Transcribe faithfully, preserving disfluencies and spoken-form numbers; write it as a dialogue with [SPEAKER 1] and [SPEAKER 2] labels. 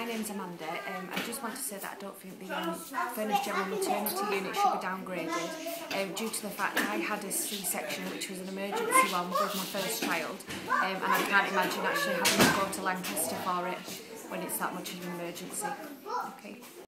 [SPEAKER 1] my name's Amanda. Um, I just want to say that I don't think the um, Furness General Maternity Unit should be downgraded um, due to the fact that I had a C-section, which was an emergency one with my first child, um, and I can't imagine actually having to go to Lancaster for it when it's that much of an emergency. Okay.